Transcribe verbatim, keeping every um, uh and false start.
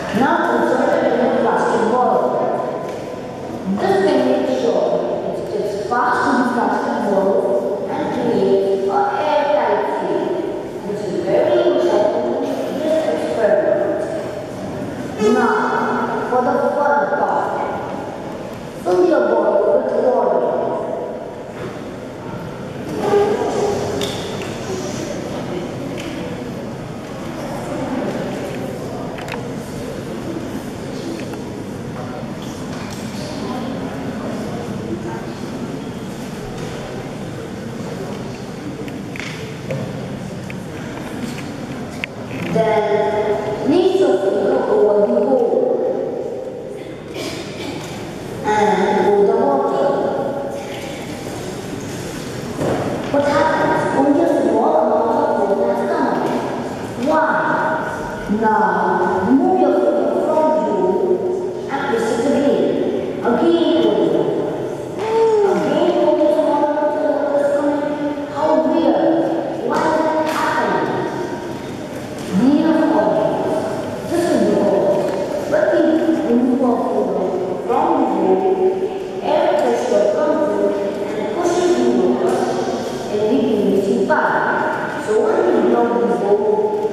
Now insert it in a plastic ball. This can make sure it gets fast to the plastic ball and create a airtight seal, which is very important in this experiment. Now, for the fun part, fill your ball with water. Then place your finger over the hole and pour the water. What happens? Only a small amount of water has come out. Why? Now remove your finger from the hole and place it again. Again pour the water. Again pour the small amount of water is coming. How weird! Why is that happening? This is because when we remove our finger from the hole, air pressure comes in and pushes the water in the missing part. So when we blow the hole,